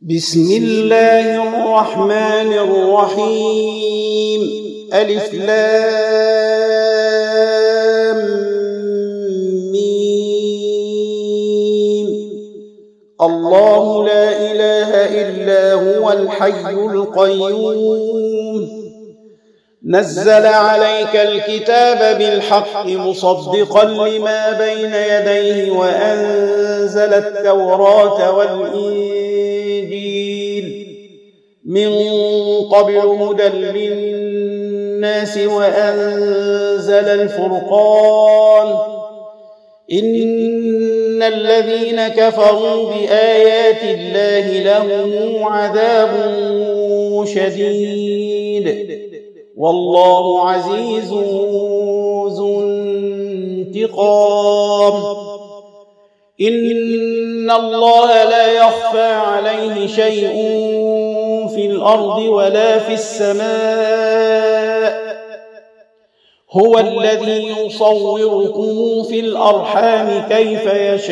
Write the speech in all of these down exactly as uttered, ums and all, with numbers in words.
بسم الله الرحمن الرحيم. ألف لام ميم. الله لا إله إلا هو الحي القيوم. نزل عليك الكتاب بالحق مصدقا لما بين يديه وأنزل التوراة والإنجيل من قبل هدى للناس وأنزل الفرقان. إن الذين كفروا بآيات الله لهم عذاب شديد والله عزيز ذو انتقام. إن الله لا يخفى عليه شيء في الأرض ولا في السماء. هو الذي يصوركم في الأرحام كيف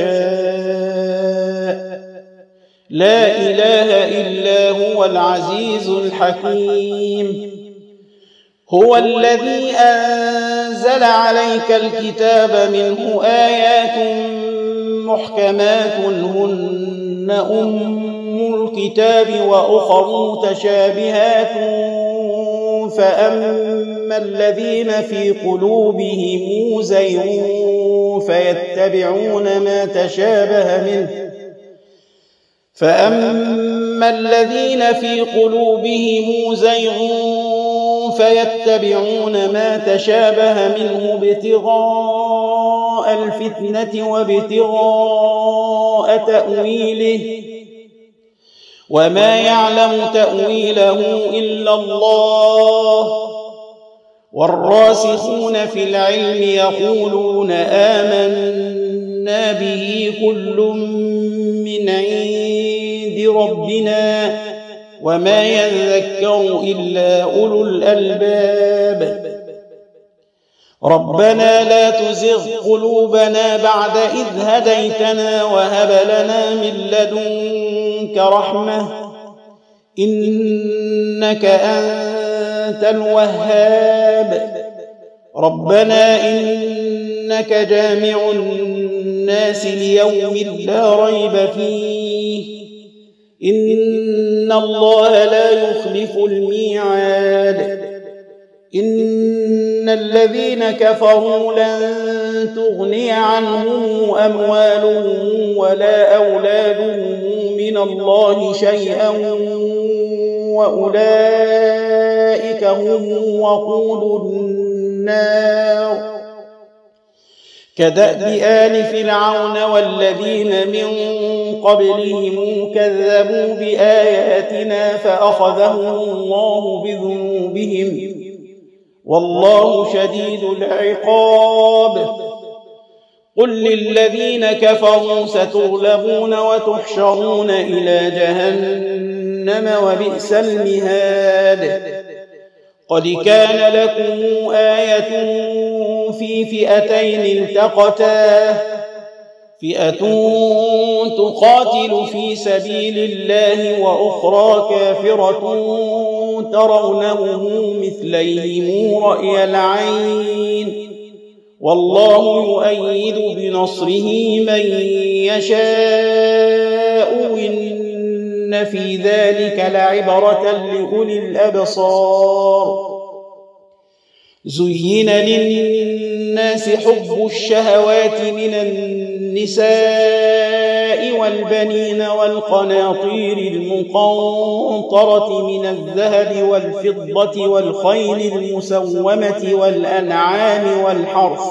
يشاء. لا إله إلا هو العزيز الحكيم. هو الذي أنزل عليك الكتاب منه آيات محكمات هن أم الكتاب وأخر متشابهات فأما الذين في قلوبهم زيغ فيتبعون ما تشابه منه فأما الذين في قلوبهم زيغ فيتبعون ما تشابه منه ابتغاء الفتنة وابتغاء تأويله وما يعلم تأويله إلا الله. والراسخون في العلم يقولون آمنا به كل من عند ربنا وما يذكر إلا أولو الألباب. ربنا لا تزغ قلوبنا بعد إذ هديتنا وهب لنا من لدنك رحمة إنك أنت الوهاب. ربنا إنك جامع الناس ليوم لا ريب فيه إن الله لا يخلف الميعاد. إن الذين كفروا لن تغني عنهم أموالهم ولا أولادهم من الله شيئا وأولئك هم وقود النار. كدأب آل فرعون والذين من قبلهم كذبوا بآياتنا فأخذهم الله بذنوبهم والله شديد العقاب. قل للذين كفروا ستغلبون وتحشرون إلى جهنم وبئس المهاد. قد كان لكم آية في فئتين التقتا فئة تقاتل في سبيل الله وأخرى كافرة ترونهم مثليهم رأي العين والله يؤيد بنصره من يشاء إن في ذلك لعبرة لأولي الأبصار. زين للناس حب الشهوات من النساء والبنين والقناطير المقنطرة من الذهب والفضة والخيل المسومة والأنعام والحرث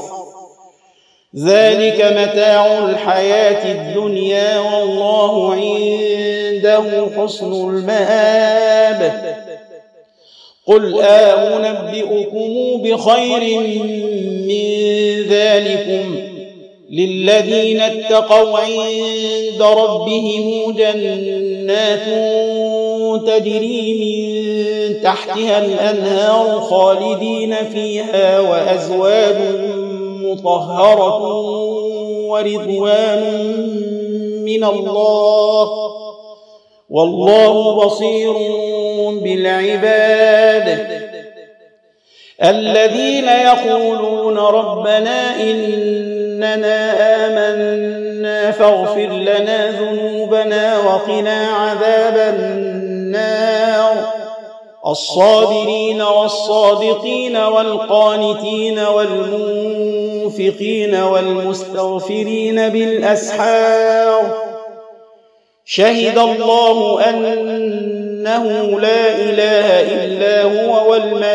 ذلك متاع الحياة الدنيا والله عنده حسن المآب. قل أنبئكم بخير من ذلكم للذين اتقوا عند ربهم جنات تجري من تحتها الأنهار خالدين فيها وأزواج مطهرة ورضوان من الله والله بصير بالعباد. الذين يقولون ربنا إننا آمنا فاغفر لنا ذنوبنا وقنا عذاب النار. الصابرين والصادقين والقانتين والمنفقين والمستغفرين بالأسحار. شهد الله أنه لا إله إلا هو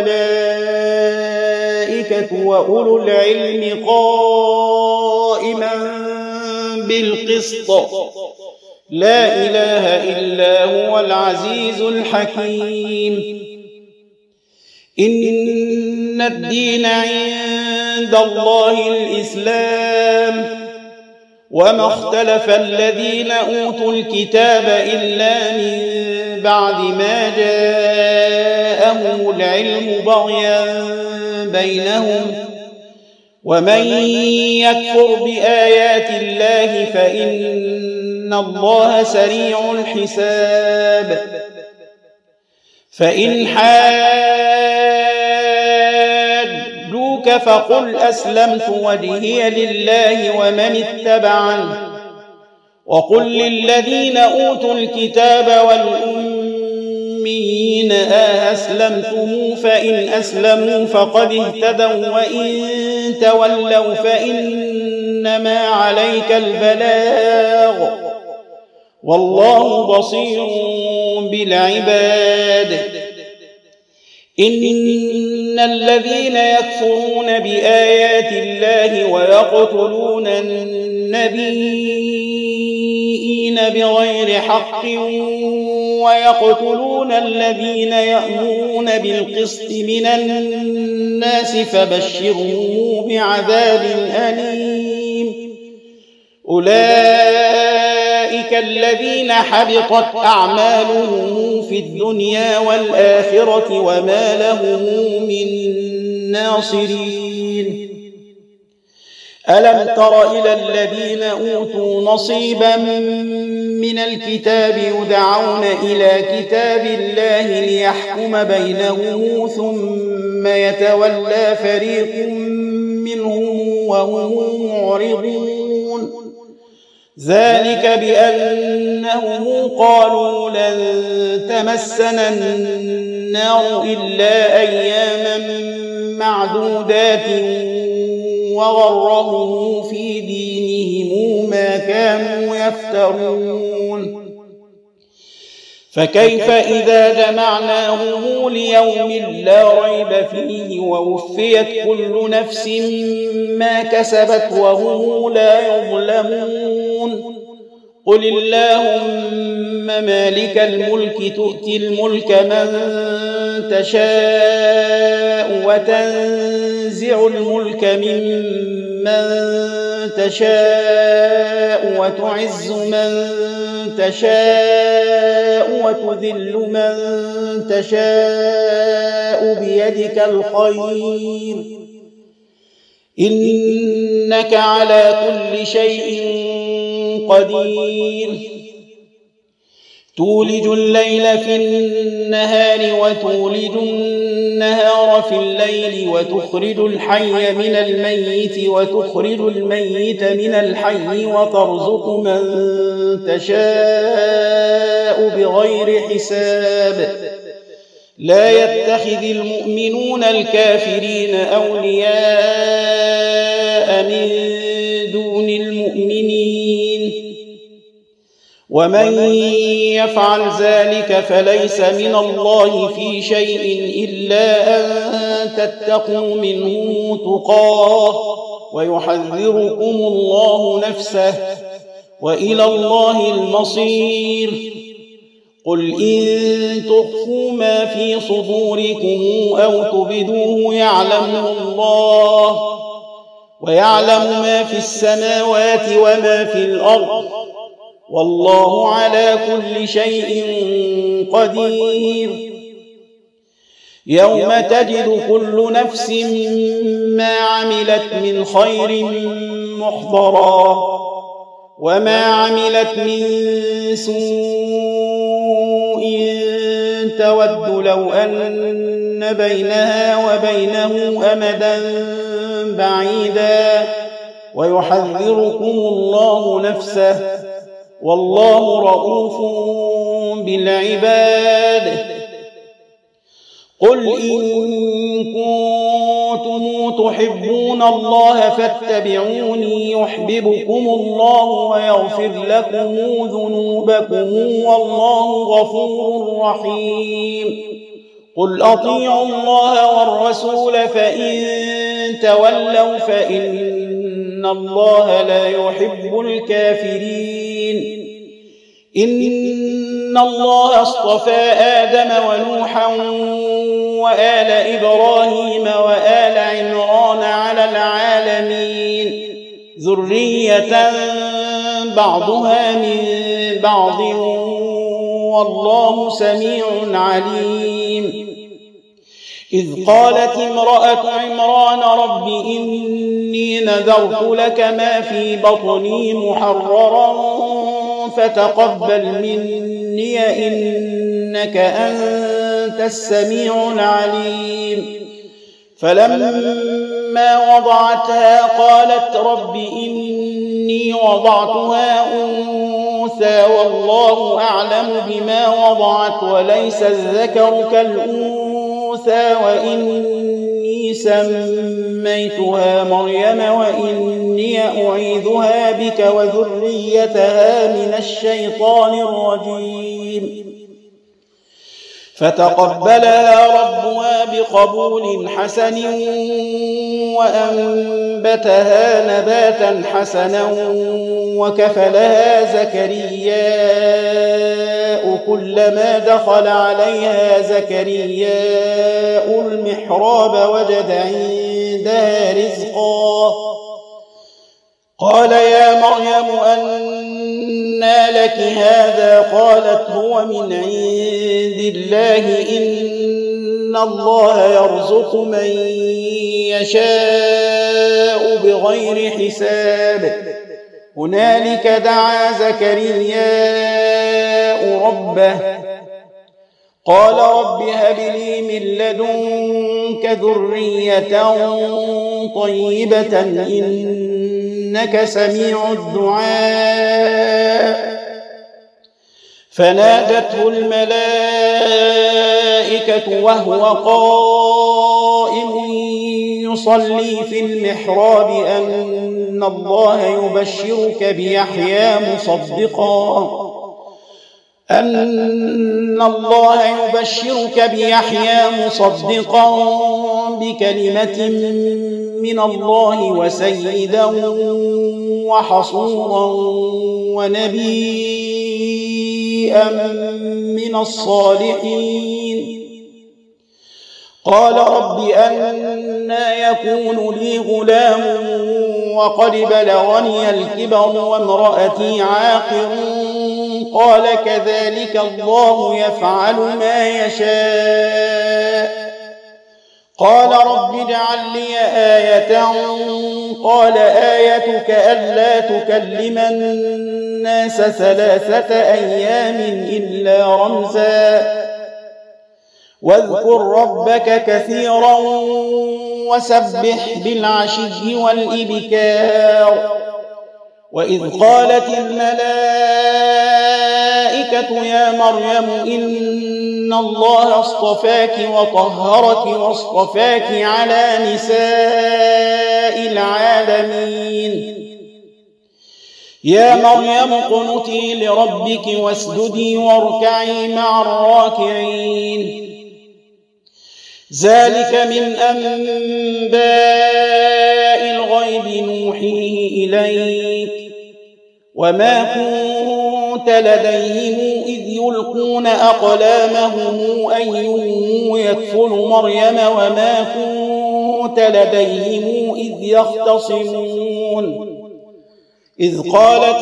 والملائكة وأولو العلم قائما بالقسط. لا إله إلا هو العزيز الحكيم. إن الدين عند الله الإسلام، وما اختلف الذين أوتوا الكتاب إلا من بعد ما جاءهم العلم بغيا بينهم. ومن يكفر بآيات الله فإن الله سريع الحساب. فإن حاجوك فقل أسلمت وجهي لله ومن اتبعني، وقل للذين أوتوا الكتاب والأميين أأسلمتم فإن أسلموا فقد اهتدوا وإن تولوا فإنما عليك البلاغ والله بصير بالعباد. إن الذين يكفرون بآيات الله ويقتلون النبيين بغير حق ويقتلون الذين يأمرون بالقسط من الناس فبشرهم بعذاب أليم. أولئك الذين حبطت أعمالهم في الدنيا والآخرة وما لهم من ناصرين. ألم تر إلى الذين أوتوا نصيبا من الكتاب يدعون إلى كتاب الله ليحكم بينهم ثم يتولى فريق منهم وهم معرضون. ذلك بأنهم قالوا لن تمسنا النار إلا أياما معدودات وغرهم في دينهم ما كانوا يفترون. فكيف إذا جمعناهم ليوم لا ريب فيه ووفيت كل نفس ما كسبت وهم لا يظلمون. قل اللهم مالك الملك تؤتي الملك من تشاء وتنزع الملك ممن تشاء وتعز من تشاء وتذل من تشاء بيدك الخير إنك على كل شيء قدير. تولج الليل في النهار وتولج النهار في الليل وتخرج الحي من الميت وتخرج الميت من الحي وترزق من تشاء بغير حساب. لا يتخذ المؤمنون الكافرين أولياء من دون المؤمنين، ومن يفعل ذلك فليس من الله في شيء إلا أن تتقوا منهم تقاه ويحذركم الله نفسه وإلى الله المصير. قل إن تخفوا ما في صدوركم أو تبدوه يعلمه الله ويعلم ما في السماوات وما في الأرض والله على كل شيء قدير. يوم تجد كل نفس ما عملت من خير محضرا وما عملت من سوء تود لو أن بينها وبينه أمدا بعيدا ويحذركم الله نفسه والله رؤوف بالعباد. قل إن كنتم تحبون الله فاتبعوني يحببكم الله ويغفر لكم ذنوبكم والله غفور رحيم. قل أطيعوا الله والرسول فإن تولوا فإن الله لا يحب الكافرين. إن الله اصطفى آدم ونوحا وآل إبراهيم وآل عمران على العالمين ذرية بعضها من بعض والله سميع عليم. إذ قالت امرأة عمران رب إني نذرت لك ما في بطني محررا فتقبل مني إنك أنت السميع العليم. فلما وضعتها قالت رب إني وضعتها أنثى والله أعلم بما وضعت وليس الذكر كالأنثى وإني سميتها مريم وإني أعيذها بك وذريتها من الشيطان الرجيم. فتقبلها ربها بقبول حسن وأنبتها نباتا حسنا وكفلها زكرياء كلما دخل عليها زكرياء المحراب وجد عندها رزقا قال يا مريم أنى لك هذا قالت هو من عند الله إن الله يرزق من يشاء بغير حساب. هنالك دعا زكرياء ربه قال رب هب لي من لدنك ذرية طيبة إنك سميع الدعاء. فنادته الملائكة وهو قائم يصلي في المحراب أن الله يبشرك بيحيى مصدقا أن الله يبشرك بيحيى مصدقا بكلمة من الله وسيدا وحصورا ونبيا من الصالحين. قال رب أنى يكون لي غلام وقد بلغني الكبر وامرأتي عاقر قال كذلك الله يفعل ما يشاء. قال رب اجعل لي آية قال آيتك ألا تكلم الناس ثلاثة أيام إلا رمزا واذكر ربك كثيرا وسبح بالعشي والإبكار. وإذ قالت الملائكة يا مريم إن الله اصطفاك وطهرك واصطفاك على نساء العالمين. يا مريم اقنتي لربك واسجدي واركعي مع الراكعين. ذلك من أنباء الغيب نوحيه إليك وما كنت لديهم إذ يلقون أقلامهم أيهم يكفل مريم وما كنت لديهم إذ يختصمون. إذ قالت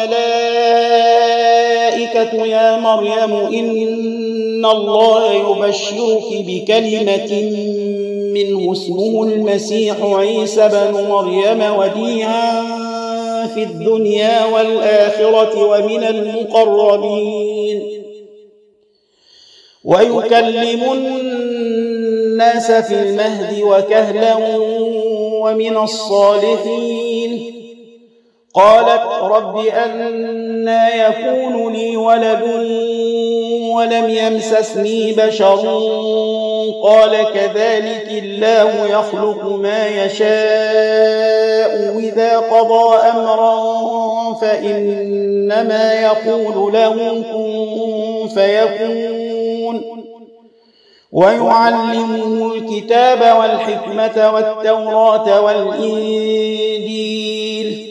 الملائكة يا مريم إن الله يبشرك بكلمة منه اسمه المسيح عيسى بن مريم وجيها في الدنيا والآخرة ومن المقربين ويكلم الناس في المهد وكهلا ومن الصالحين قالت رب أنى يكون لي ولد ولم يمسسني بشر قال كذلك الله يخلق ما يشاء إذا قضى أمرا فإنما يقول له كن فيكون ويعلمه الكتاب والحكمة والتوراة والإنجيل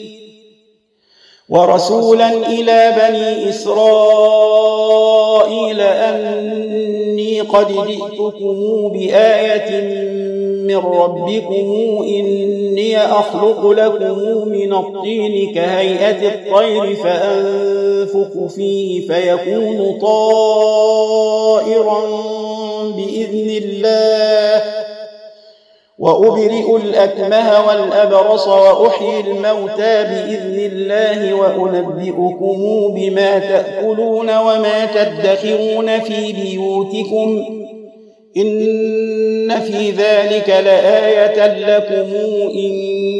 ورسولا إلى بني إسرائيل أني قد جئتكم بآية من ربكم إني أخلق لكم من الطين كهيئة الطير فأنفخ فيه فيكون طائرا بإذن الله وأبرئ الأكمه والأبرص وأحيي الموتى بإذن الله وأنبئكم بما تأكلون وما تدخرون في بيوتكم إن في ذلك لآية لكم إن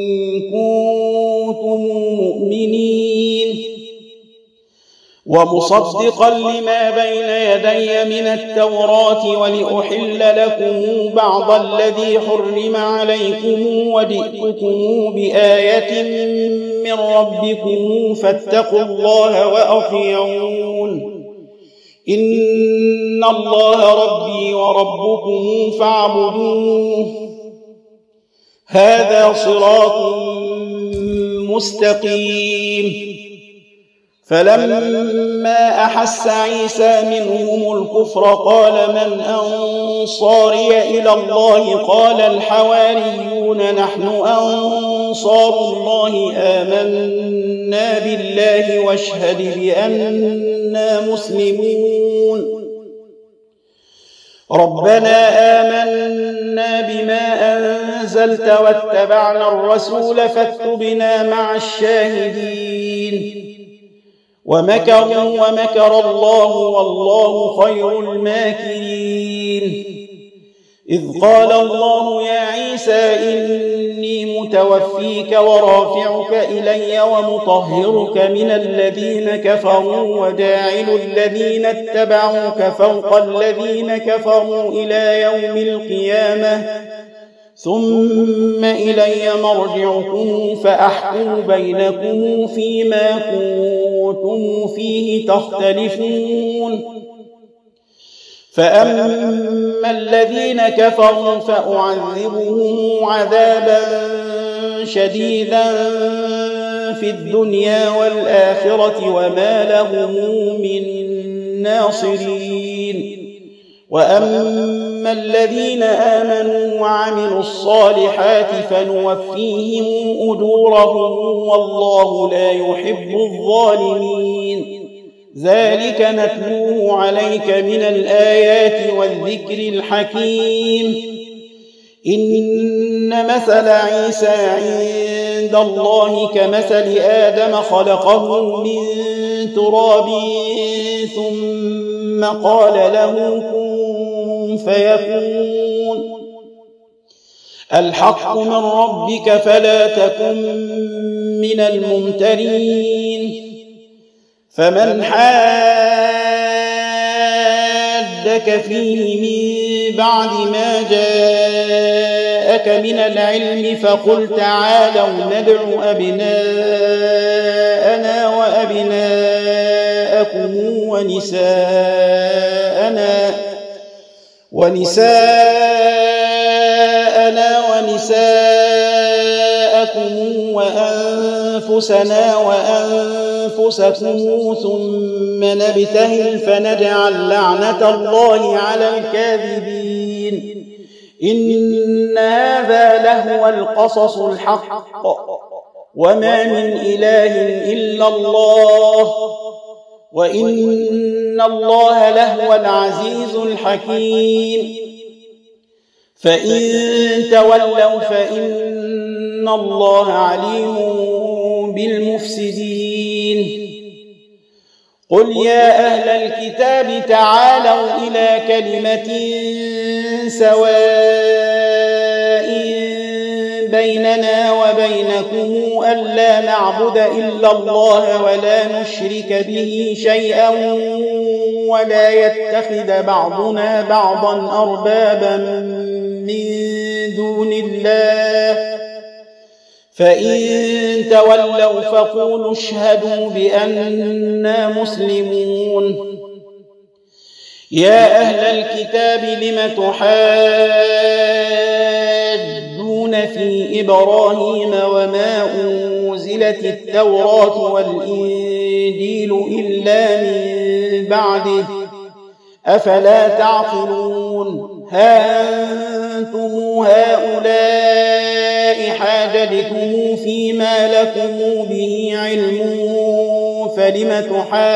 كنتم مؤمنين ومصدقا لما بين يدي من التوراة ولأحل لكم بعض الذي حرم عليكم وجئتكم بآية من ربكم فاتقوا الله وأطيعون إن الله ربي وربكم فاعبدوه هذا صراط مستقيم فلما أحس عيسى منهم الكفر قال من أنصاري إلى الله قال الحواريون نحن أنصار الله آمنا بالله واشهد بأننا مسلمون ربنا آمنا بما أنزلت واتبعنا الرسول فاكتبنا مع الشاهدين ومكروا ومكر الله والله خير الماكرين إذ قال الله يا عيسى إني متوفيك ورافعك إلي ومطهرك من الذين كفروا وجاعل الذين اتبعوك فوق الذين كفروا إلى يوم القيامة ثم إلي مرجعكم فأحكم بينكم فيما كنتم فيه تختلفون فأما الذين كفروا فأعذبهم عذابا شديدا في الدنيا والآخرة وما لهم من ناصرين وأما الذين آمنوا وعملوا الصالحات فنوفيهم أجورهم والله لا يحب الظالمين ذلك نتلوه عليك من الآيات والذكر الحكيم إن مثل عيسى عند الله كمثل آدم خلقه من تراب ثم قال له كن فيكون الحق من ربك فلا تكن من الممترين فمن حادك فيه من بعد ما جاءك من العلم فقل تعالوا ندع أبناءنا وأبناءكم ونساءنا ونساءنا ونساءكم وأنفسنا وأنفسكم ثم نبتهل فنجعل لعنة الله على الكاذبين إن هذا لهو القصص الحق وما من إله إلا الله وإن الله لهو العزيز الحكيم فإن تولوا فإن الله عليم بالمفسدين قل يا أهل الكتاب تعالوا إلى كلمة سواء بيننا وبينكم ألا نعبد إلا الله ولا نشرك به شيئا ولا يتخذ بعضنا بعضا أربابا من دون الله فإن تولوا فقولوا اشهدوا بأننا مسلمون يا أهل الكتاب لم تحاجون في إبراهيم وما أنزلت التوراة والإنجيل إلا من بعده أفلا تعقلون ها أنتم هؤلاء حاججتم فيما لكم به علم فلم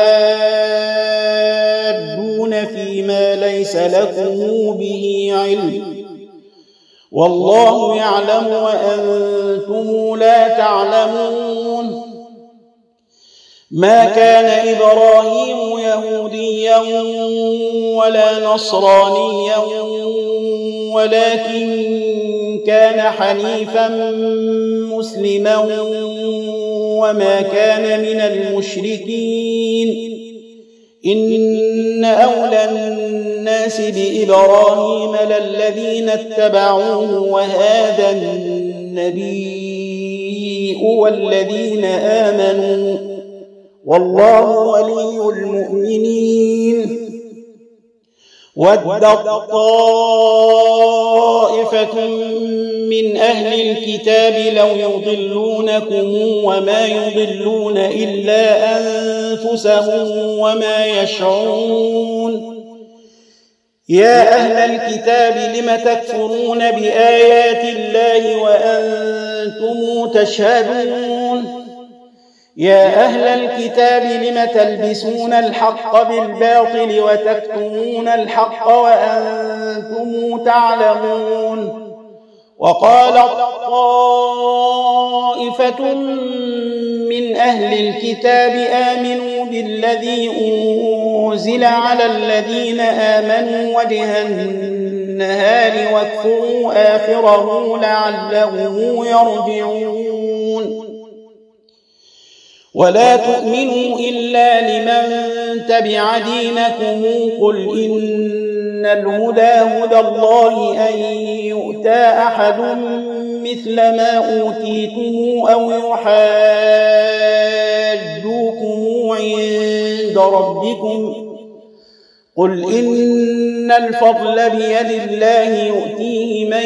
تحاجون فيما ليس لكم به علم والله يعلم وأنتم لا تعلمون ما كان إبراهيم يهوديا ولا نصرانيا ولكن كان حنيفا مسلما وما كان من المشركين إن أولى الناس بإبراهيم للذين اتبعوه وهذا النبي والذين آمنوا والله ولي المؤمنين ودت طائفة من أهل الكتاب لو يضلونكم وما يضلون إلا أنفسهم وما يشعرون يا أهل الكتاب لم تكفرون بآيات الله وأنتم تشهدون يا أهل الكتاب لم تلبسون الحق بالباطل وتكتمون الحق وأنتم تعلمون وقالت طائفة من أهل الكتاب آمنوا بالذي أنزل على الذين آمنوا وجه النهار واكفروا آخره لعلهم يرجعون ولا تؤمنوا إلا لمن تبع دينكم قل إن الهدى هدى الله أن يؤتى أحد مثل ما أوتيتم أو يحاجوكم عند ربكم قل إن الفضل بيد الله يؤتيه من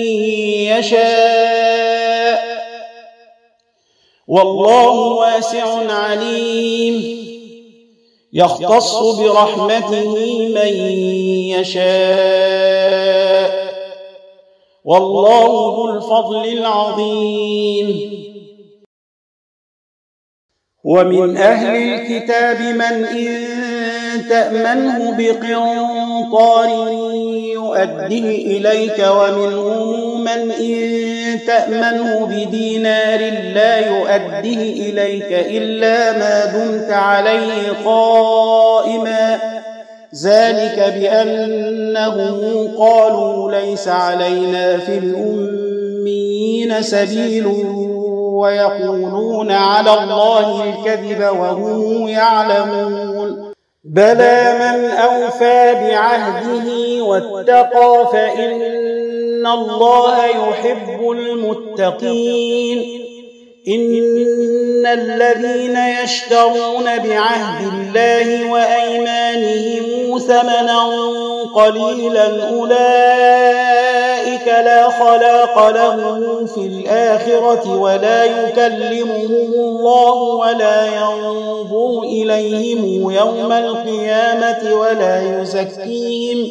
يشاء والله واسع عليم يختص برحمته من يشاء والله ذو الفضل العظيم ومن أهل الكتاب من إن تأمنه بقنطار يؤديه إليك ومنهم من إن تأمنه بدينار لا يؤديه إليك إلا ما دمت عليه قائما ذلك بأنهم قالوا ليس علينا في الأميين سبيل ويقولون على الله الكذب وهم يعلمون بلى من أوفى بعهده واتقى فإن الله يحب المتقين إن الذين يشترون بعهد الله وأيمانهم ثمنا قليلا أولئك لا خلاق لهم في الآخرة ولا يكلمهم الله ولا ينظر إليهم يوم القيامة ولا يزكيهم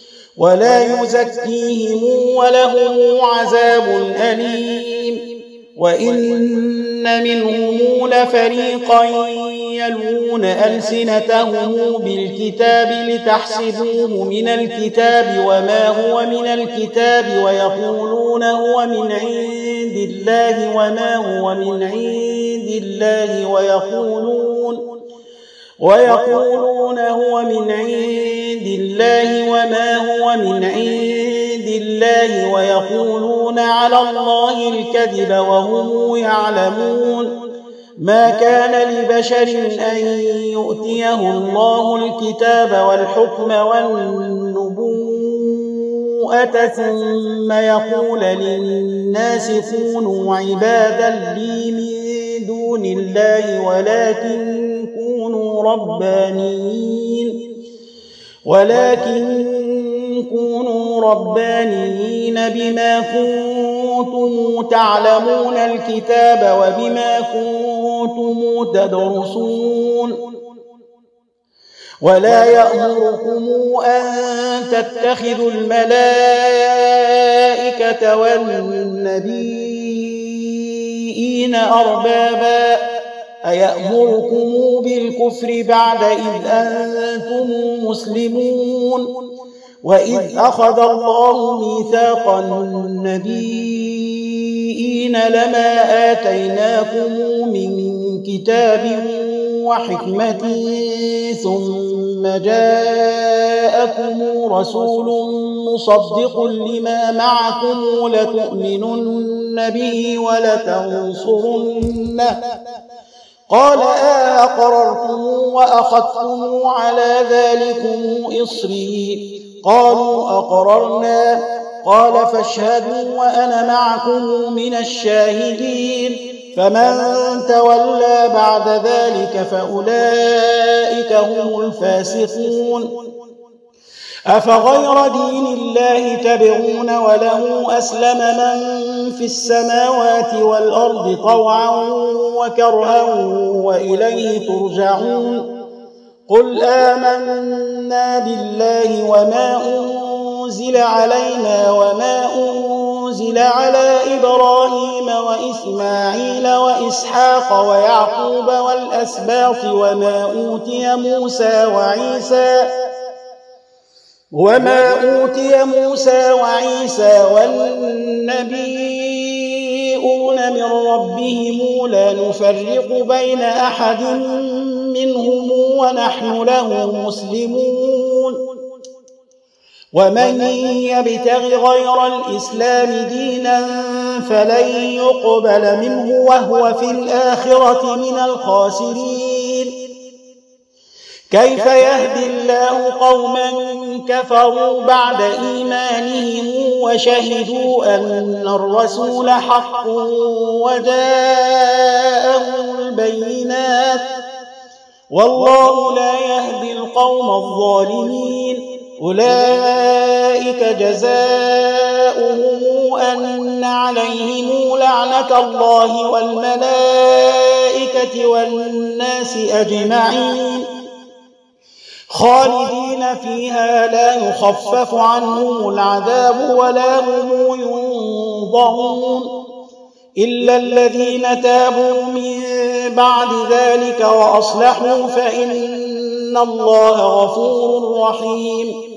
ولا يزكيهم ولهم عذاب أليم وإن منهم لفريقا يلوون ألسنتهم بالكتاب لتحسبوه من الكتاب وما هو من الكتاب ويقولون هو من عند الله وما هو من عند الله ويقولون ويقولون هو من عند الله وما هو من عند الله ويقولون على الله الكذب وهم يعلمون. ما كان لبشر أن يؤتيه الله الكتاب والحكم والنبوءة ثم يقول للناس كونوا عبادا لي من دون الله ولكن كونوا ربانيين ولكن كونوا ربانيين بما كنتم تعلمون الكتاب وبما كنتم تدرسون. ولا يأمركم أن تتخذوا الملائكة والنبيين أربابا أيأمركم بالكفر بعد إذ أنتم مسلمون. وإذ أخذ الله ميثاق النبيين لما آتيناكم من كتاب وحكمة ثم جاءكم رسول مصدق لما معكم لتؤمنن به ولتنصرنه قال أأقررتم وأخذتم على ذلكم إصري قالوا أقررنا قال فاشهدوا وأنا معكم من الشاهدين. فمن تولى بعد ذلك فأولئك هم الفاسقون. أفغير دين الله تبغون وله أسلم من في السماوات والأرض طوعا وكرها وإليه ترجعون. قل آمنا بالله وما أنزل علينا وما أنزل على إبراهيم وإسماعيل وإسحاق ويعقوب والأسباط وما أوتي موسى وعيسى وما أوتي موسى وعيسى والنبيون من ربهم لا نفرق بين أحد منهم ونحن له مسلمون. ومن يبتغ غير الإسلام دينا فلن يقبل منه وهو في الآخرة من الخاسرين. كيف يهدي الله قوما كفروا بعد إيمانهم وشهدوا أن الرسول حق وجاءهم البينات والله لا يهدي القوم الظالمين. أولئك جزاؤهم أن عليهم لعنة الله والملائكة والناس أجمعين خالدين فيها لا يخفف عنهم العذاب ولا هم ينظرون إلا الذين تابوا من بعد ذلك وأصلحوا فإن الله غفور رحيم.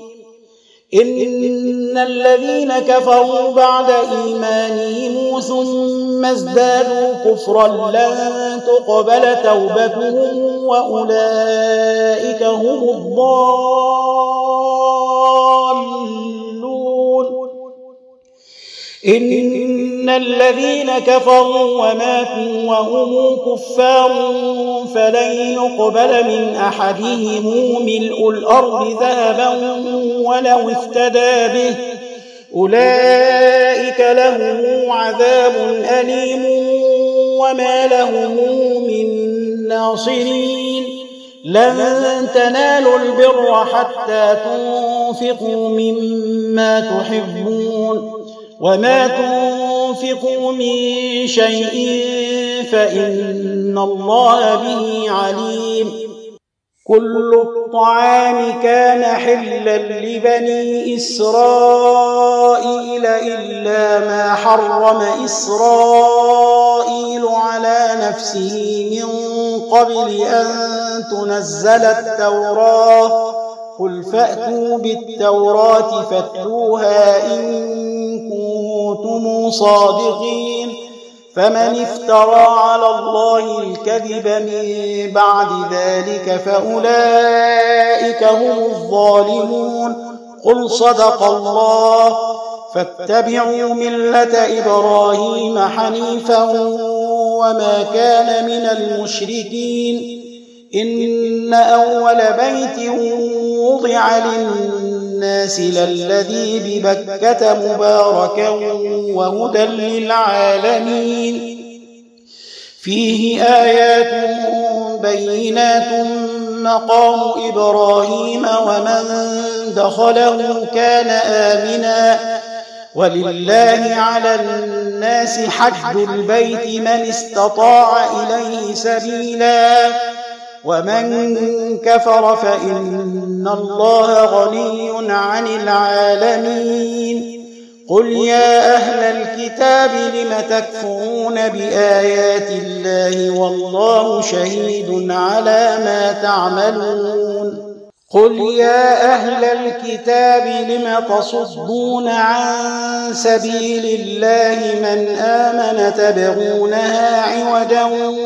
إن الذين كفروا بعد إيمانهم ثم ازدادوا كفرا لن تقبل توبتهم وأولئك هم الضالون. إن الذين كفروا وماتوا وهم كفار فلن يقبل من أحدهم ملء الأرض ذهبا ولو افتدى به أولئك لهم عذاب أليم وما لهم من ناصرين. لن تنالوا البر حتى تنفقوا مما تحبون وما تنفقوا من شيء فإن الله به عليم. كل الطعام كان حلا لبني إسرائيل إلا ما حرم إسرائيل على نفسه من قبل أن تنزل التوراة قل فأتوا بالتوراة فاتلوها إن كنتم صادقين فمن افترى على الله الكذب من بعد ذلك فأولئك هم الظالمون قل صدق الله فاتبعوا ملة إبراهيم حنيفا وما كان من المشركين إن أول بيت وضع للناس للذي ببكة مباركا وهدى للعالمين فيه آيات بينات مقام إبراهيم ومن دخله كان آمنا ولله على الناس حج البيت من استطاع إليه سبيلا ومن كفر فإن الله غني عن العالمين قل يا أهل الكتاب لم تكفرون بآيات الله والله شهيد على ما تعملون قل يا أهل الكتاب لم تصدون عن سبيل الله من آمن تبغونها عوجا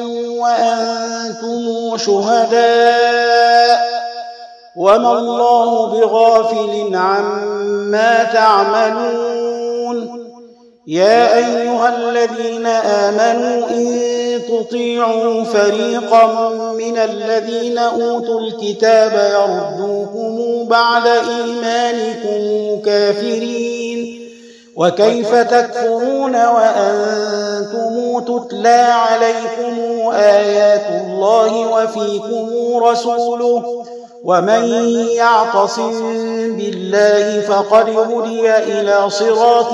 وأنتم شهداء وما الله بغافل عما تعملون يا أيها الذين آمنوا إن تطيعوا فريقا من الذين أوتوا الكتاب يردوكم بعد إيمانكم كافرين وكيف تكفرون وأنتم تتلى عليكم آيات الله وفيكم رسوله ومن يعتصم بالله فقد هدي إلى صراط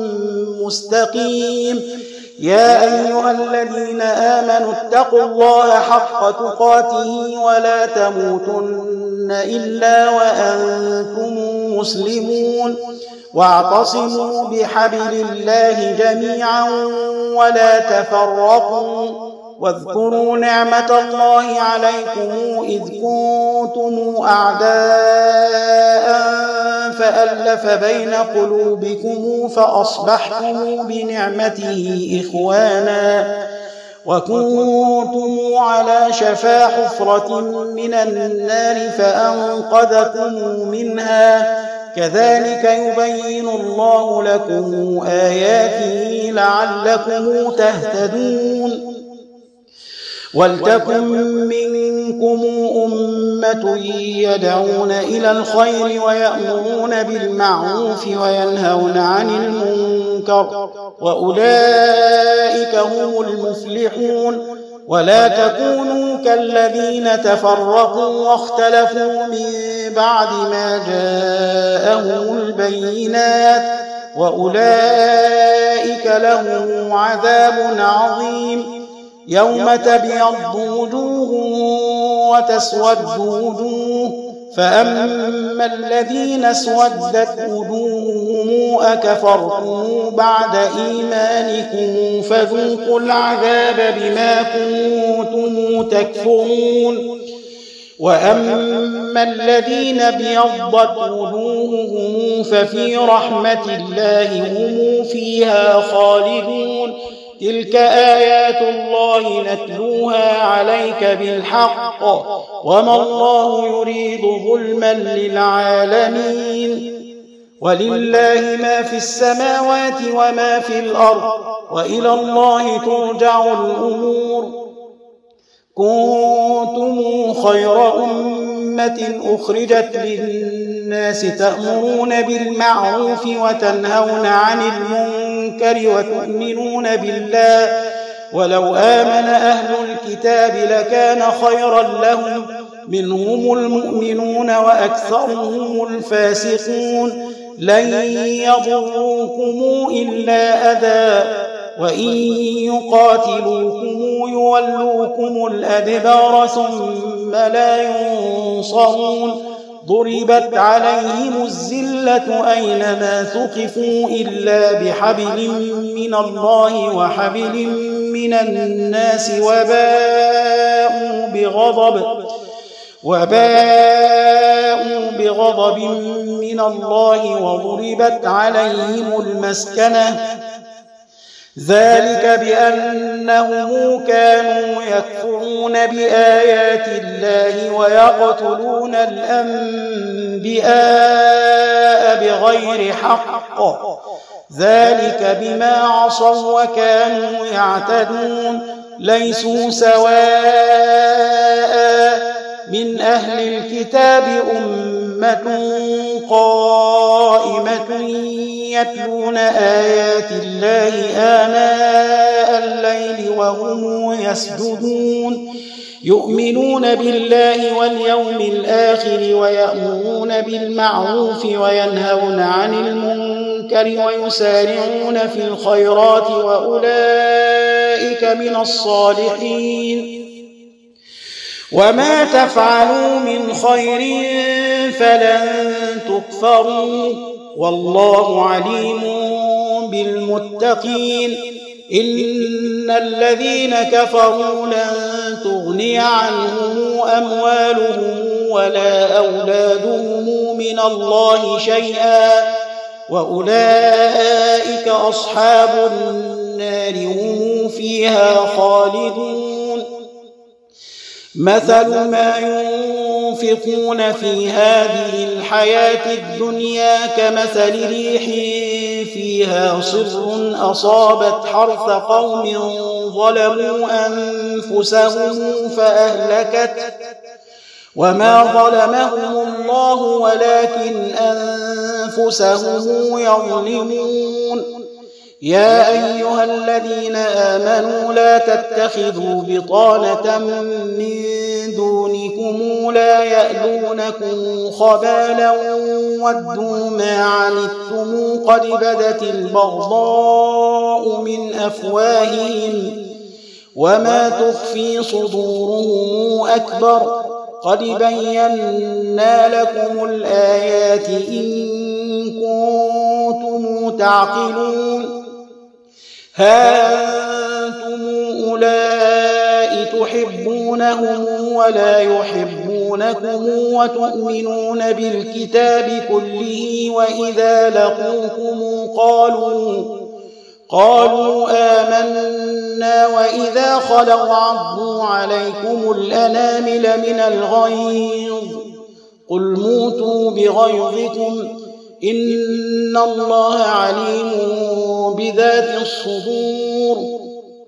مستقيم يا أيها الذين آمنوا اتقوا الله حق تقاته ولا تموتن إلا وأنتم مسلمون واعتصموا بحبل الله جميعا ولا تفرقوا واذكروا نعمة الله عليكم إذ كنتم أعداء فألف بين قلوبكم فأصبحتم بنعمته إخوانا وكنتم على شفا حفرة من النار فأنقذكم منها كذلك يبين الله لكم آياته لعلكم تهتدون ولتكن منكم أمة يدعون إلى الخير ويأمرون بالمعروف وينهون عن المنكر وأولئك هم المفلحون ولا تكونوا كالذين تفرقوا واختلفوا من بعد ما جاءهم البينات وأولئك لهم عذاب عظيم يوم تبيض وجوه وتسود وجوه فأما الذين اسودت وجوههم أكفرتم بعد إيمانكم فذوقوا العذاب بما كنتم تكفرون وأما الذين ابيضت وجوههم ففي رحمة الله هم فيها خالدون تلك آيات الله نتلوها عليك بالحق وما الله يريد ظلما للعالمين ولله ما في السماوات وما في الأرض وإلى الله ترجع الأمور كنتم خير أمة أخرجت للناس تأمرون بالمعروف وتنهون عن المنكر وتؤمنون بالله ولو آمن أهل الكتاب لكان خيرا لهم منهم المؤمنون وأكثرهم الفاسقون لن يضروكم إلا أذى وإن يقاتلوكم يولوكم الأدبار ثم لا ينصرون ضربت عليهم الذلة أينما ثقفوا إلا بحبل من الله وحبل من الناس وباءوا بغضب وباءوا بغضب من الله وضربت عليهم المسكنة ذلك بأنهم كانوا يكفرون بآيات الله ويقتلون الأنبياء بغير حق ذلك بما عصوا وكانوا يعتدون ليسوا سواء من أهل الكتاب أمة قائمة يتلون آيات الله آناء الليل وهم يسجدون يؤمنون بالله واليوم الآخر ويأمرون بالمعروف وينهون عن المنكر ويسارعون في الخيرات وأولئك من الصالحين وما تفعلوا من خير فلن تكفروا والله عليم بالمتقين إن الذين كفروا لن تغني عنهم أموالهم ولا أولادهم من الله شيئا وأولئك أصحاب النار هم فيها خالدون مثل ما ينفقون في هذه الحياة الدنيا كمثل ريح فيها صر أصابت حرث قوم ظلموا أنفسهم فأهلكت وما ظلمهم الله ولكن أنفسهم يظلمون يا أيها الذين آمنوا لا تتخذوا بطانة من دونكم لا يألونكم خبالا ودوا ما عنتم قد بدت البغضاء من أفواههم وما تخفي صدورهم أكبر قد بينا لكم الآيات إن كنتم تعقلون ها أنتم أولئك تحبونهم ولا يحبونكم وتؤمنون بالكتاب كله وإذا لقوكم قالوا قالوا آمنا وإذا خلوا عضوا عليكم الأنامل من الغيظ قل موتوا بغيظكم إن الله عليم بذات الصدور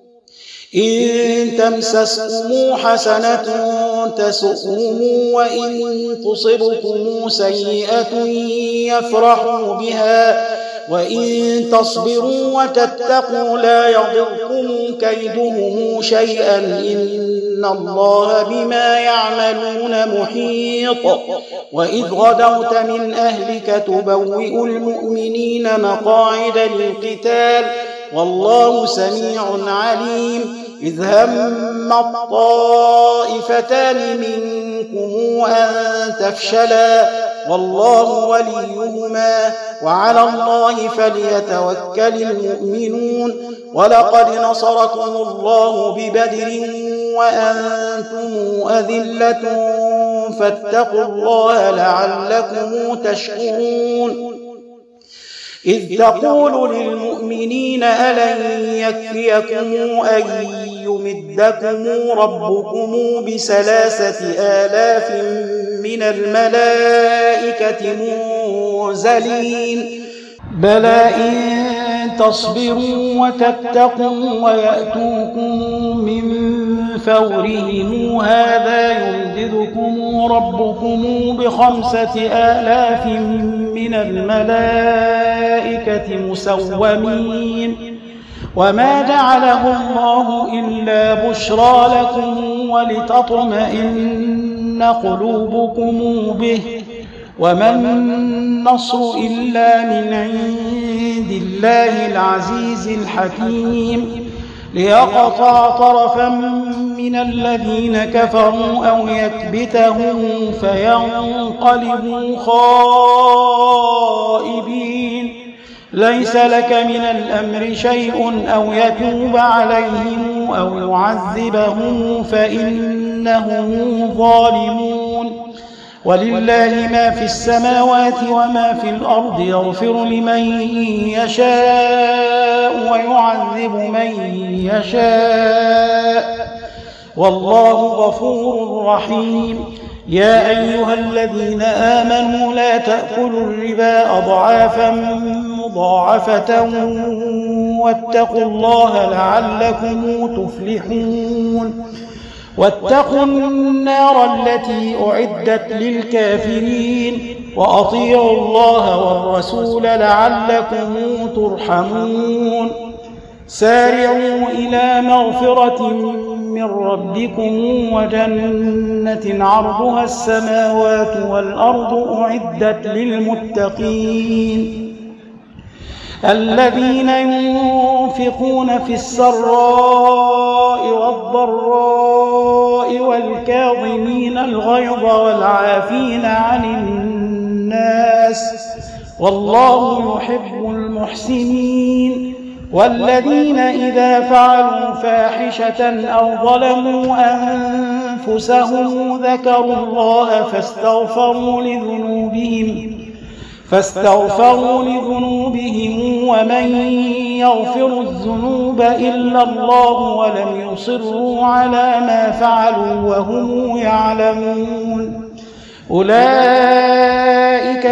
إن تمسسكم حسنة تسؤهم وإن تصبكم سيئة يفرحوا بها وإن تصبروا وتتقوا لا يضركم كيدهم شيئا إن الله بما يعملون محيط وإذ غدوت من أهلك تبوئ المؤمنين مقاعد للقتال والله سميع عليم إذ هم الطائفتان منكم أن تفشلا والله وليهما وعلى الله فليتوكل المؤمنون ولقد نصركم الله ببدر وأنتم أذلة فاتقوا الله لعلكم تشكرون إذ تقول للمؤمنين ألن يكفيكم أن يمدكم ربكم بثلاثة آلاف من الملائكة منزلين بلى إن تصبروا وتتقوا ويأتوكم من فورهم هذا يمددكم ربكم بخمسة آلاف من الملائكة مسومين وما جعله الله إلا بشرى لكم ولتطمئن قلوبكم به وما النصر إلا من عند الله العزيز الحكيم ليقطع طرفا من الذين كفروا أو يكبتهم فينقلبوا خائبين ليس لك من الأمر شيء أو يتوب عليهم أو يعذبهم فإنهم ظالمون ولله ما في السماوات وما في الأرض يغفر لمن يشاء ويعذب من يشاء والله غفور رحيم يا أيها الذين آمنوا لا تأكلوا الربا أضعافا مضاعفة واتقوا الله لعلكم تفلحون واتقوا النار التي أعدت للكافرين وأطيعوا الله والرسول لعلكم ترحمون سارعوا إلى مغفرة من ربكم وجنة عرضها السماوات والأرض أعدت للمتقين الذين ينفقون في السراء والضراء والكاظمين الغيظ والعافين عن الناس والله يحب المحسنين والذين إذا فعلوا فاحشة أو ظلموا أنفسهم ذكروا الله فاستغفروا لذنوبهم فاستغفروا لذنوبهم ومن يغفر الذنوب إلا الله ولم يصروا على ما فعلوا وهم يعلمون أولئك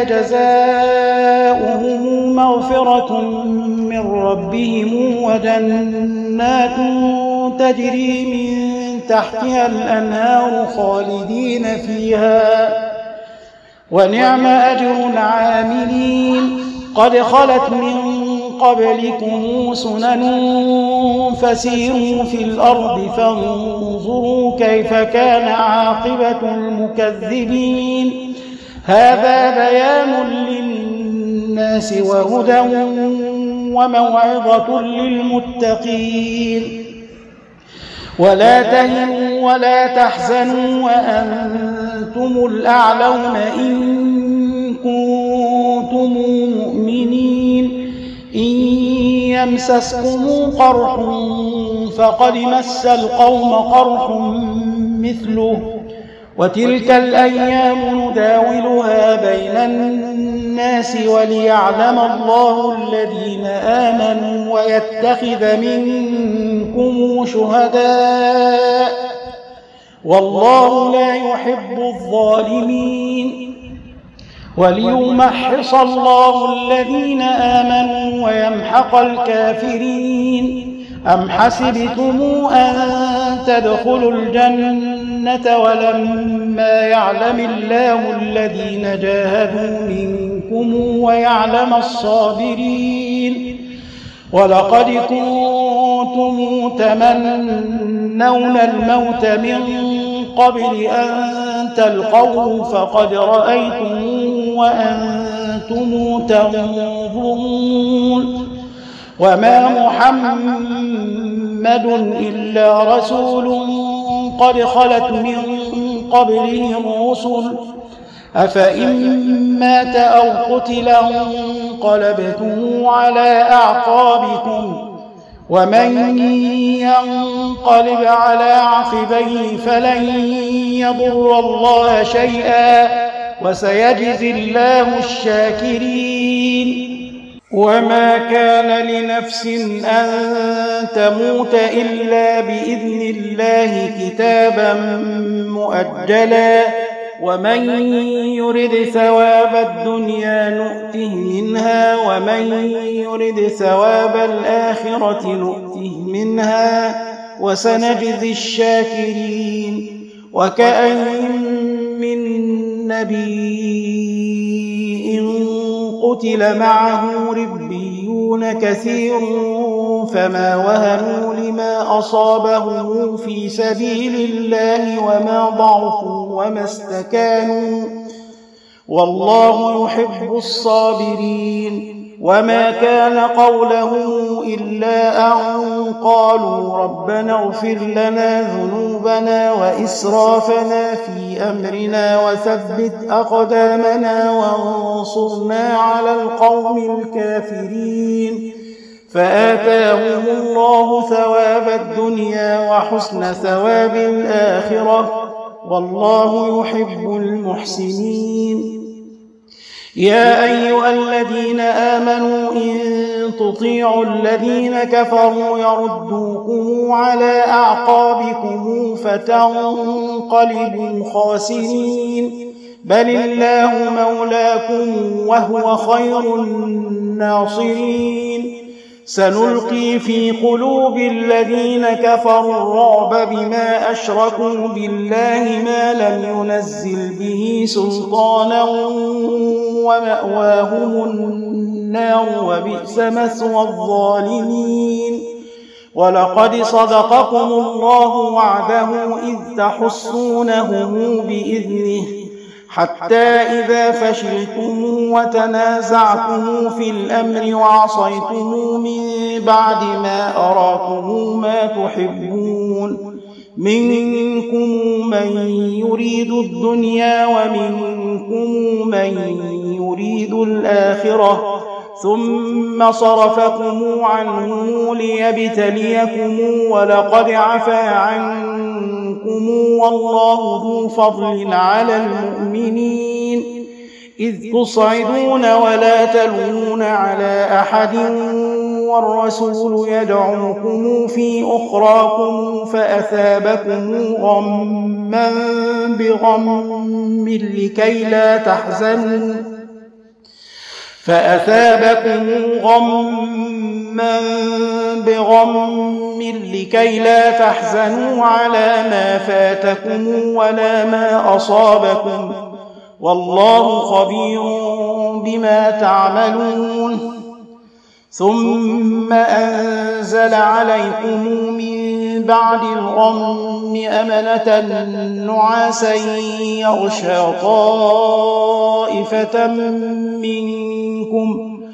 جزاؤهم مغفرة من ربهم وجنات تجري من تحتها الأنهار خالدين فيها ونعم أجر العاملين قد خلت من قبلكم سنن فسيروا في الأرض فانظروا كيف كان عاقبة المكذبين هذا بيان للناس وهدى وموعظة للمتقين ولا تهنوا ولا تحزنوا وأنتم الأعلون إن كنتم مؤمنين إن يمسسكم قرح فقد مس القوم قرح مثله وتلك الأيام نداولها بين الناس وليعلم الله الذين آمنوا ويتخذ منكم شهداء والله لا يحب الظالمين وليمحص الله الذين آمنوا ويمحق الكافرين أم حسبتم أن تدخلوا الجنة ولما يعلم الله الذين جاهدوا منكم ويعلم الصابرين ولقد كنتم تمنون الموت من قبل أن تلقوه فقد رأيتم وأنتم تنظرون وما محمد إلا رسول قد خلت من قبله الرسل أفإن مات أو قتل انقلبتم على أعقابكم ومن ينقلب على عقبيه فلن يضر الله شيئا وسيجزي الله الشاكرين وما كان لنفس أن تموت إلا بإذن الله كتابا مؤجلا ومن يرد ثواب الدنيا نؤته منها ومن يرد ثواب الآخرة نؤته منها وسنجزي الشاكرين وكأين من نبي قتل معه ربيون كثير فما وهنوا لما أصابهم في سبيل الله وما ضعفوا وما استكانوا والله يحب الصابرين. وما كان قولهم إلا أن قالوا ربنا اغفر لنا ذنوبنا وإسرافنا في أمرنا وثبت أقدامنا وانصرنا على القوم الكافرين. فآتاهم الله ثواب الدنيا وحسن ثواب الآخرة، والله يحب المحسنين. يا أيها الذين آمنوا إن تطيعوا الذين كفروا يردوكم على أعقابكم فتنقلبوا خاسرين، بل الله مولاكم وهو خير الناصرين. سنلقي في قلوب الذين كفروا الرعب بما أشركوا بالله ما لم ينزل به سلطانا ومأواهم النار وبئس مثوى الظالمين. ولقد صدقكم الله وعده إذ تحسونهم بإذنه حتى إذا فشلتم وتنازعتم في الأمر وعصيتم من بعد ما أراكم ما تحبون منكم من يريد الدنيا ومنكم من يريد الآخرة ثم صرفكم عنه ليبتليكم ولقد عفا عنكم والله ذو فضل على المؤمنين إذ تصعدون ولا تلوون على أحد والرسول يدعوكم في أخراكم فأثابكم غما بغم لكي لا تحزنوا فأثابكم غما بغم لكي لا تحزنوا على ما فاتكم ولا ما أصابكم والله خبير بما تعملون. ثم أنزل عليكم من بعد الغم أمنة نعاسا يغشى طائفة منكم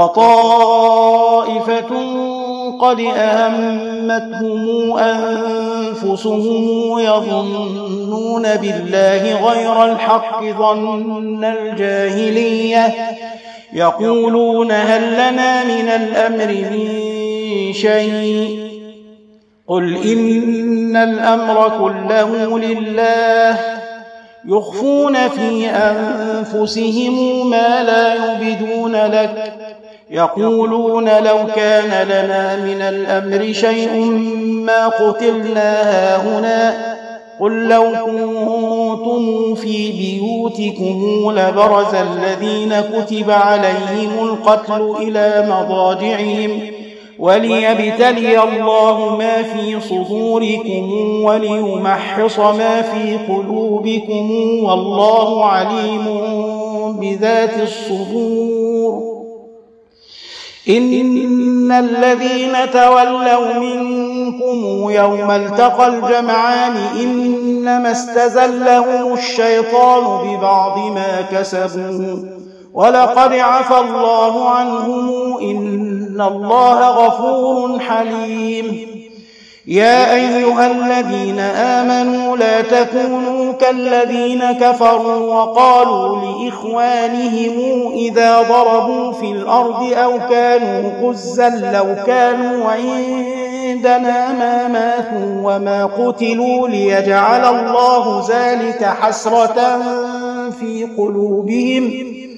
وطائفة قد أهمتهم أنفسهم يظنون بالله غير الحق ظن الجاهلية يقولون هل لنا من الأمر من شيء قل إن الأمر كله لله يخفون في أنفسهم ما لا يبدون لك يقولون لو كان لنا من الأمر شيء ما قتلنا هاهنا قل لو كنتم في بيوتكم لبرز الذين كتب عليهم القتل إلى مضاجعهم وليبتلي الله ما في صدوركم وليمحص ما في قلوبكم والله عليم بذات الصدور. إن الذين تولوا منكم يوم التقى الجمعان إنما استزلهم الشيطان ببعض ما كسبوا ولقد عفى الله عنهم إن الله غفور حليم. يا أيها الذين آمنوا لا تكونوا كالذين كفروا وقالوا لإخوانهم إذا ضربوا في الأرض أو كانوا غزا لو كانوا عندنا ما ماتوا وما قتلوا ليجعل الله ذلك حسرة في قلوبهم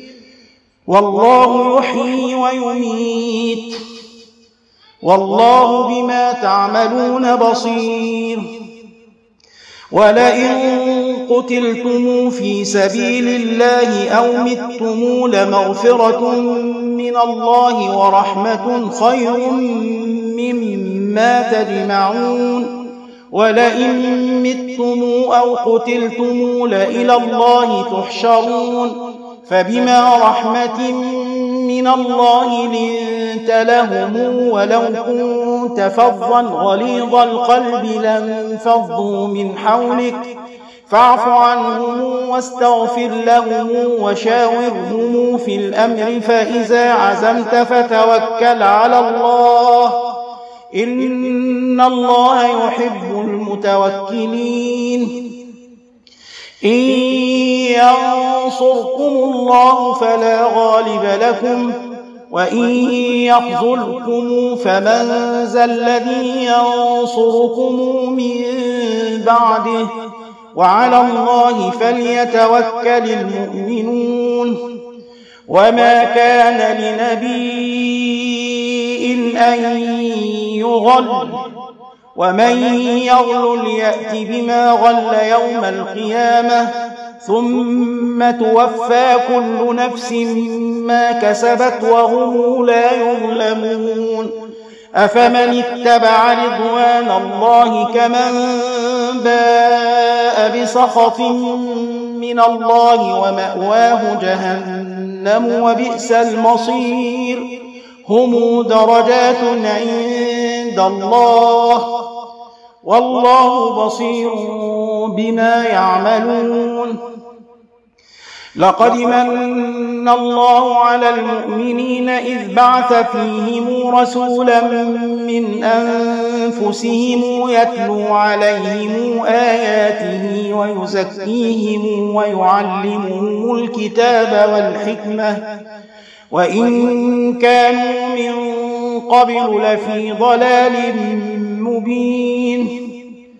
والله يحيي ويميت والله بما تعملون بصير. ولئن قتلتم في سبيل الله أو متم لمغفرة من الله ورحمة خير مما تجمعون. ولئن متم أو قتلتم لإلى الله تحشرون فبما رحمة من الله لنت لهم ولو كنت فظا غليظ القلب لانفضوا من حولك فاعف عنهم واستغفر لهم وشاورهم في الأمر، فإذا عزمت فتوكل على الله، إن الله يحب المتوكلين. إن ينصركم الله فلا غالب لكم، وإن يخذلكم فمن ذا الذي ينصركم من بعده، وعلى الله فليتوكل المؤمنون. وما كان لنبي أن يغل، ومن يغل يأت بما غل يوم القيامة، ثم توفى كل نفس ما كسبت وهم لا يظلمون. أفمن اتبع رضوان الله كمن باء بسخط من الله ومأواه جهنم وبئس المصير. هم درجات عند الله، والله بصير بما يعملون. لقد من الله على المؤمنين إذ بعث فيهم رسولا من أنفسهم يتلو عليهم آياته ويزكيهم ويعلمهم الكتاب والحكمة، وإن كانوا من قبل لفي ضلال مبين.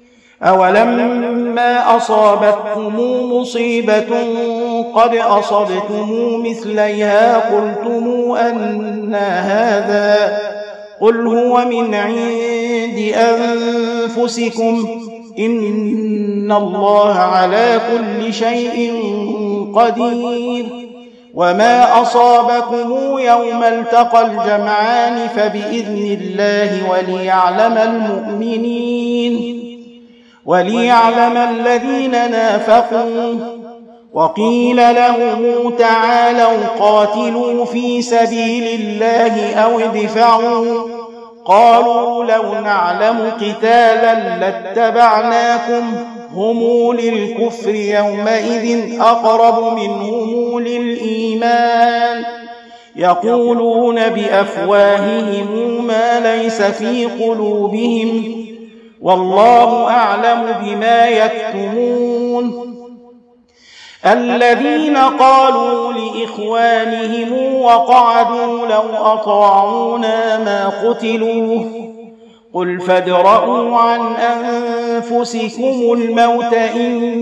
أولما أصابتكم مصيبة قد أصبتم مثليها قلتم أنى هذا، قل هو من عند أنفسكم، إن الله على كل شيء قدير. وما أصابكم يوم التقى الجمعان فبإذن الله وليعلم المؤمنين، وليعلم الذين نافقوا. وقيل لهم تعالوا قاتلوا في سبيل الله أو ادفعوا، قالوا لو نعلم قتالا لاتبعناكم، هم للكفر يومئذ أقرب منهم للإيمان، يقولون بأفواههم ما ليس في قلوبهم، والله أعلم بما يكتمون. الذين قالوا لإخوانهم وقعدوا لو أطاعونا ما قتلوا، قل فادرءوا عن أنفسكم الموت إن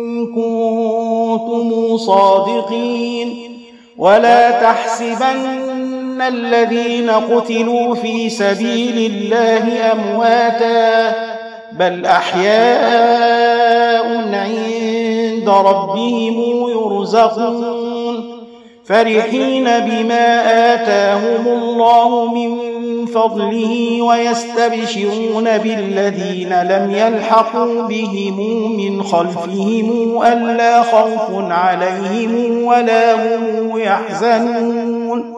كنتم صادقين، ولا تحسبن الذين قتلوا في سبيل الله أمواتا، بل أحياء عند ربهم يرزقون، فرحين بما آتاهم الله من فضله ويستبشرون بالذين لم يلحقوا بهم من خلفهم ألا خوف عليهم ولا هم يحزنون.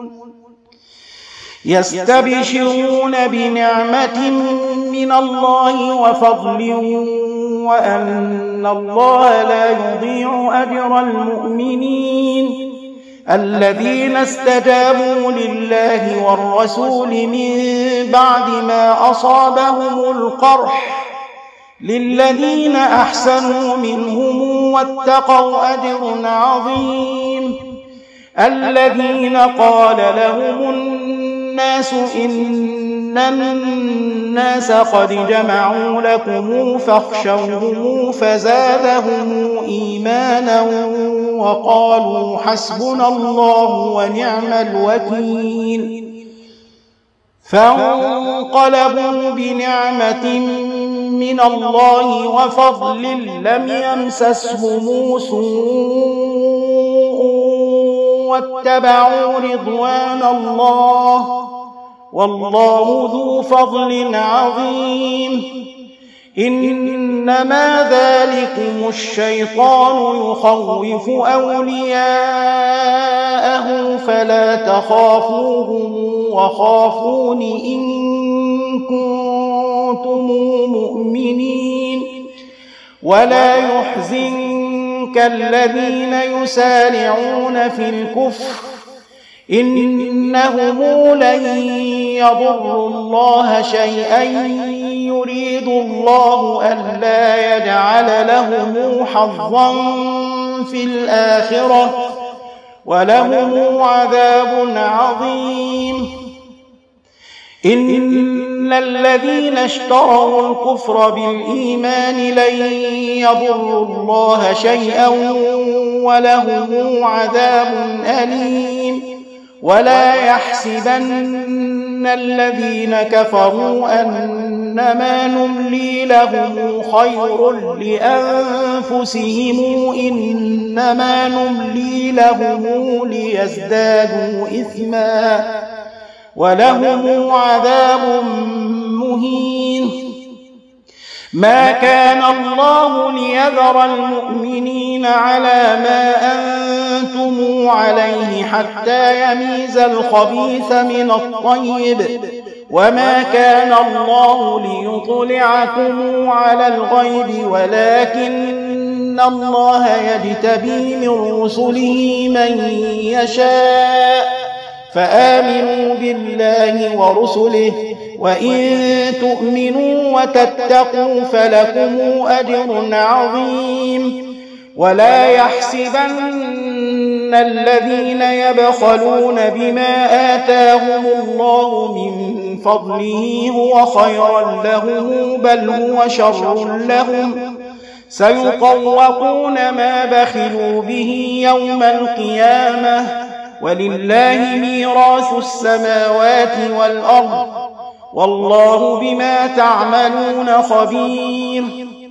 يستبشرون بنعمة من الله وفضل وأن الله لا يضيع أجر المؤمنين. الذين استجابوا لله والرسول من بعد ما أصابهم القرح للذين أحسنوا منهم واتقوا أجر عظيم. الذين قال لهم الناس إن الناس قد جمعوا لكم فاخشوهم فزادهم إيمانا وقالوا حسبنا الله ونعم الوكيل. فانقلبوا بنعمة من الله وفضل لم يمسسهم سوء واتبعوا رضوان الله، والله ذو فضل عظيم. إنما ذلكم الشيطان يخوف أولياءه فلا تخافوهم وخافون إن كنتم مؤمنين. ولا يحزنك الذين يسارعون في الكفر إنهم لن يضروا الله شيئا يريد الله ألا يجعل لهم حظا في الآخرة ولهم عذاب عظيم إن الذين اشتروا الكفر بالإيمان لن يضروا الله شيئا ولهم عذاب أليم ولا يحسبن الذين كفروا أنما نملي لهم خير لأنفسهم إنما نملي لهم ليزدادوا إثما ولهم عذاب مهين ما كان الله ليذر المؤمنين على ما أنتم عليه حتى يميز الخبيث من الطيب وما كان الله ليطلعكم على الغيب ولكن الله يجتبي من رسله من يشاء فآمنوا بالله ورسله وإن تؤمنوا وتتقوا فلكم أجر عظيم ولا يحسبن الذين يبخلون بما آتاهم الله من فضله هو خيرا لهم بل هو شر لهم سيطوقون ما بخلوا به يوم القيامة ولله ميراث السماوات والأرض والله بما تعملون خبير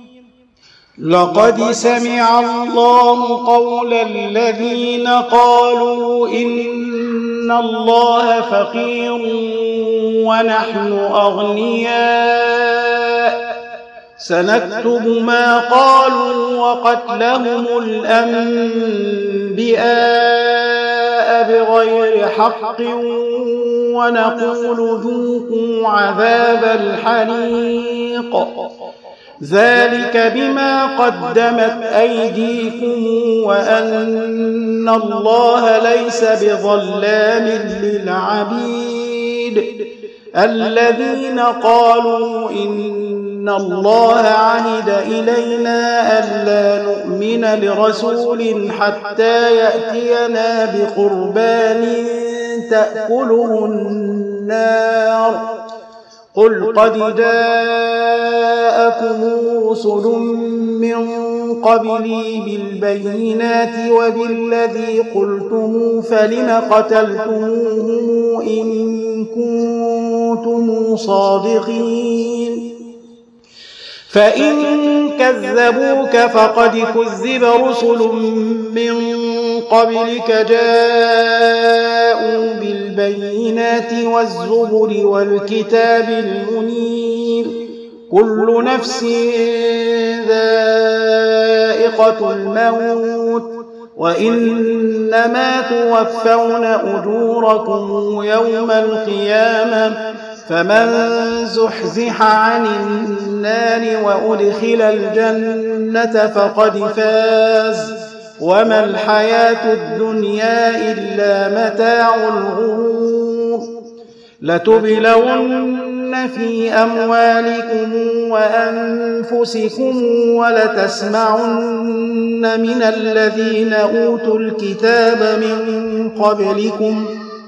لقد سمع الله قول الذين قالوا إن الله فقير ونحن أغنياء سنكتب ما قالوا وقتلهم الأنبياء بغير حق ونقول ذوقوا عذاب الحريق ذلك بما قدمت أيديكم وأن الله ليس بظلام للعبيد الذين قالوا إن الله عهد إلينا ألا نؤمن لرسول حتى يأتينا بقربان تأكله النار قل قد جاءكم رسل من قبلي بالبينات وبالذي قلتم فلم قتلتموهم إن كنتم صادقين فإن كذبوك فقد كذب رسل من قبلك جاءوا بالبينات والزبر والكتاب المنير كل نفس ذائقة الموت وإنما توفون أجوركم يوم القيامة فمن زحزح عن النار وأدخل الجنة فقد فاز وما الحياة الدنيا إلا متاع الغرور لتبلون في أموالكم وأنفسكم ولتسمعن من الذين أوتوا الكتاب من قبلكم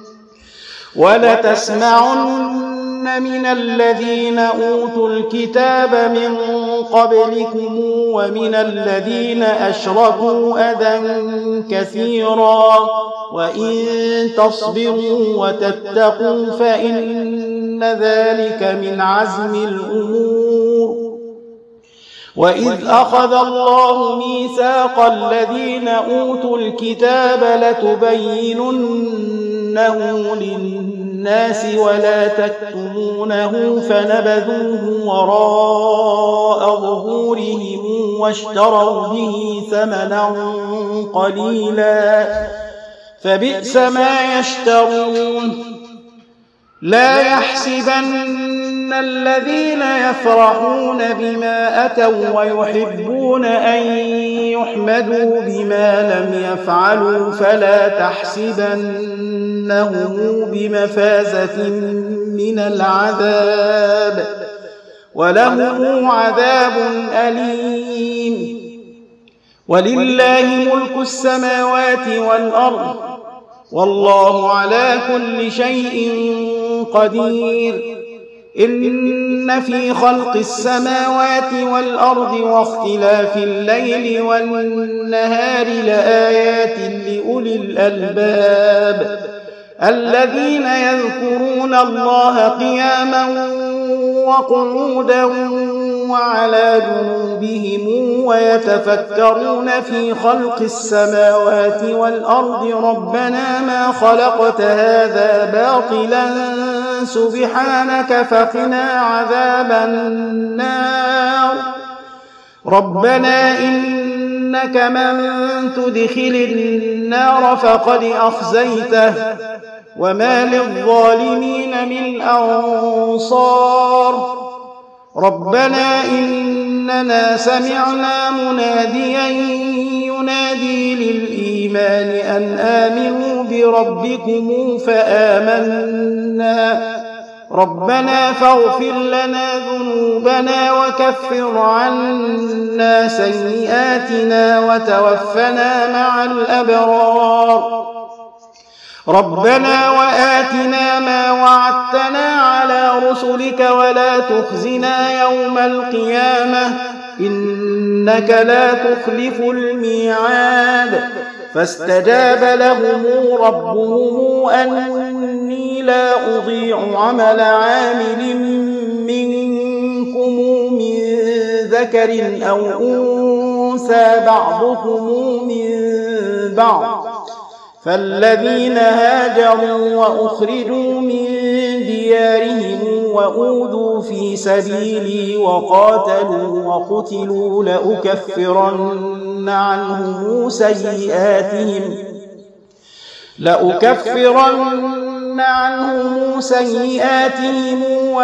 ولتسمعن من الذين أوتوا الكتاب من قبلكم ومن الذين أشركوا أذى كثيرا وإن تصبروا وتتقوا فإن ذلك من عزم الأمور وإذ أخذ الله ميثاق الذين أوتوا الكتاب لتبيننه للناس ولا تكتمونه فنبذوه وراء ظهورهم واشتروا به ثمنا قليلا فبئس ما يشترون لا يحسبن الذين يفرحون بما أتوا ويحبون أن يحمدوا بما لم يفعلوا فلا تحسبنهم بمفازة من العذاب ولهم عذاب أليم. ولله ملك السماوات والأرض والله على كل شيء قدير. إن في خلق السماوات والأرض واختلاف الليل والنهار لآيات لأولي الألباب الذين يذكرون الله قياما وقعودا وعلى جنوبهم ويتفكرون في خلق السماوات والأرض ربنا ما خلقت هذا باطلا سبحانك فقنا عذاب النار. ربنا إنك من تدخل النار فقد أخزيته وما للظالمين من أنصار. ربنا إننا سمعنا مناديا ينادي للإيمان أن آمنوا بربكم فآمنا. ربنا فاغفر لنا ذنوبنا وكفر عنا سيئاتنا وتوفنا مع الأبرار. ربنا وآتنا ما وعدتنا على رسلك ولا تخزنا يوم القيامة إنك لا تخلف الميعاد. فاستجاب لهم ربهم أني لا أضيع عمل عامل منكم من ذكر أو أنثى بعضكم من بعض. فالذين هاجروا وأخرجوا من ديارهم وأوذوا في سبيلي وقاتلوا وقتلوا لأكفرن عنهم سيئاتهم لأكفرن عنهم سيئاتهم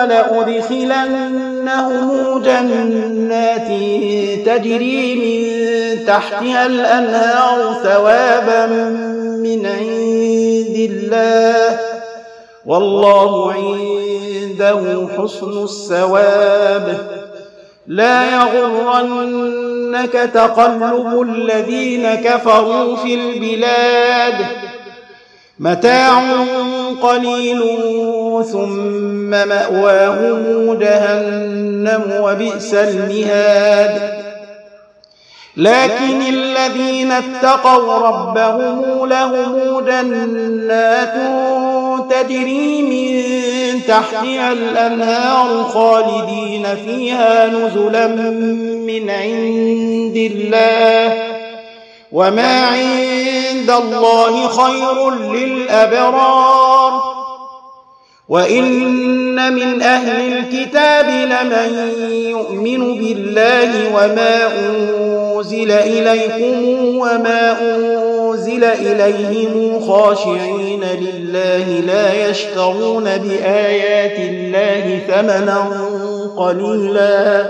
ولأدخلنهم جنات تجري من تحتها الأنهار ثوابا من عند الله والله عنده حسن الثواب. لا يغرنك تقلب الذين كفروا في البلاد متاع قليل ثم مأواهم جهنم وبئس المهاد. لكن الذين اتقوا ربهم لهم جنات تجري من تحتها الأنهار خالدين فيها نزلا من عند الله وما عند الله خير للأبرار. وإن من أهل الكتاب لمن يؤمن بالله وما أنزل إليكم وما أنزل إليهم خاشعين لله لا يشترون بآيات الله ثمنا قليلا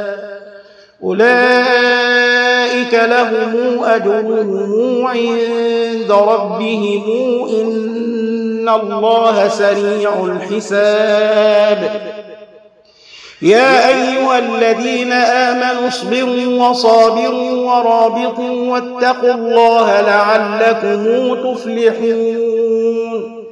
أولئك لهم أجرهم عند ربهم إن الله سريع الحساب. يا أيها الذين آمنوا اصبروا وصابروا ورابطوا واتقوا الله لعلكم تفلحون.